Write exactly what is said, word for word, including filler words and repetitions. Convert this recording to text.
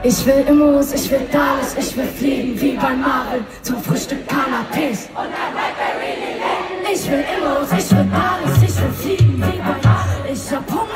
Ich will Immos, ich will Dallas, ich will fliegen wie bei Marvel zum Frühstück Cannabis. Und ein Raspberry Lane. Ich will Immos, ich will Dallas, ich will fliegen wie bei Marvel. Ich hab Hunger.